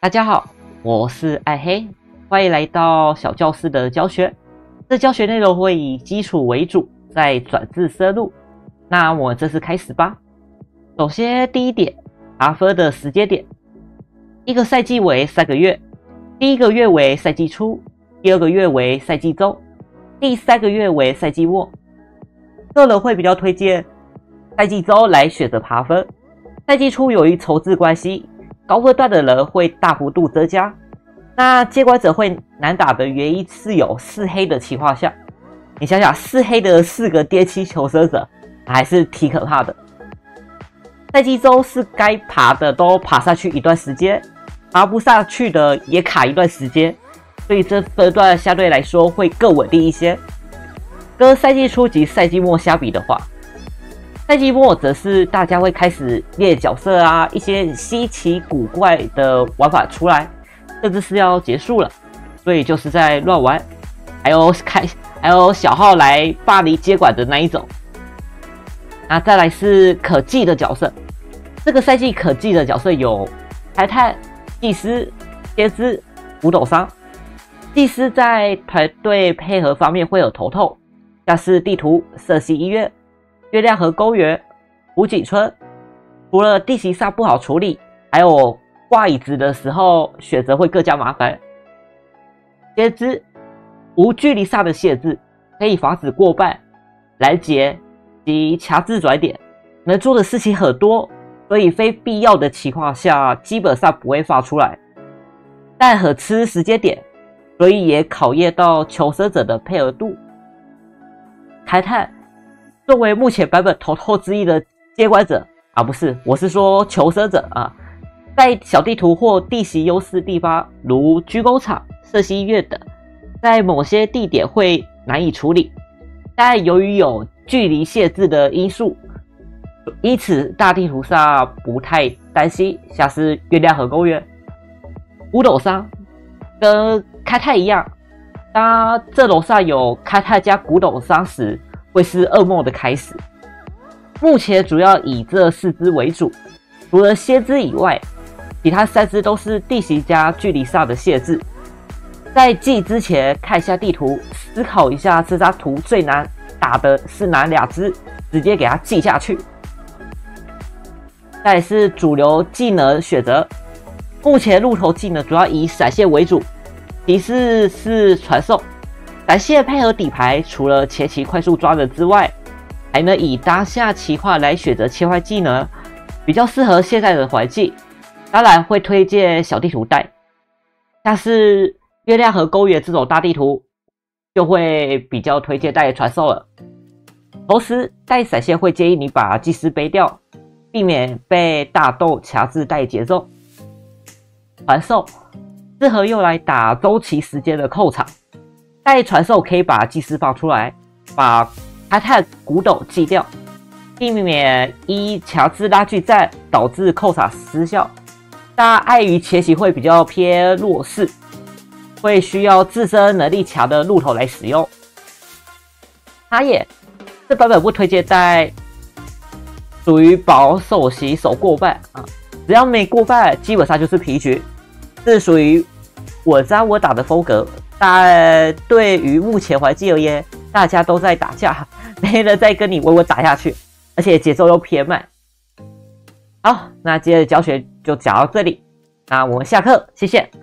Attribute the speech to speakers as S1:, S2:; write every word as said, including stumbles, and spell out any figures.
S1: 大家好，我是爱黑，欢迎来到小教室的教学。这教学内容会以基础为主，再转至深入。那我们正式开始吧。首先，第一点，爬分的时间点，一个赛季为三个月，第一个月为赛季初，第二个月为赛季中，第三个月为赛季末。个人会比较推荐赛季中来选择爬分。赛季初由于筹资关系，高分段的人会大幅度增加。那接管者会难打的原因是有四黑的情况下，你想想四黑的四个巅期求生者还是挺可怕的。赛季中是该爬的都爬上去一段时间，爬不上去的也卡一段时间，所以这分段相对来说会更稳定一些。跟赛季初及赛季末相比的话，赛季末则是大家会开始练角色啊，一些稀奇古怪的玩法出来，甚至是要结束了，所以就是在乱玩，还有开还有小号来霸凌接管的那一种。那再来是可记的角色，这个赛季可记的角色有开探、祭司、先知、古斗商。祭司在团队配合方面会有头痛，像是地图、社系医院、月亮河公园、湖景村。除了地形上不好处理，还有挂椅子的时候选择会更加麻烦。先知无距离上的限制，可以防止过半、拦截及强制转点，能做的事情很多，所以非必要的情况下基本上不会发出来，但很吃时间点，所以也考验到求生者的配合度。开探作为目前版本头头之一的接管者啊，不是，我是说求生者啊，在小地图或地形优势地方，如军工厂、社系医院等，在某些地点会难以处理，但由于有距离限制的因素，因此大地图上不太担心，像是月亮河公园。古斗商跟开泰一样，当阵容上有开泰加古斗商时，会是噩梦的开始。目前主要以这四只为主，除了先知以外，其他三只都是地形加距离上的限制。在记之前看一下地图，思考一下这张图最难打的是哪两只，直接给它记下去。再来是主流技能选择，目前路头技能主要以闪现为主，其次是传送。闪现配合底牌，除了前期快速抓人之外，还能以当下情况来选择切换技能，比较适合现在的环境。当然会推荐小地图带，像是月亮河公园这种大地图，就会比较推荐带传送了。同时带闪现会建议你把祭司背掉，避免被大豆强制带节奏。传送适合用来打中期时间的控场，带传送可以把祭司放出来，把开探古斗击掉，避免一强制拉锯战导致控场失效。但碍于前期会比较偏弱势，会需要自身能力强的路头来使用。插眼这版本不推荐带，属于保守型守过半啊，只要没过半，基本上就是平局，是属于稳扎稳打的风格。但对于目前环境而言，大家都在打架，没人再跟你稳稳打下去，而且节奏又偏慢。好，那今天的教学就讲到这里，那我们下课，谢谢。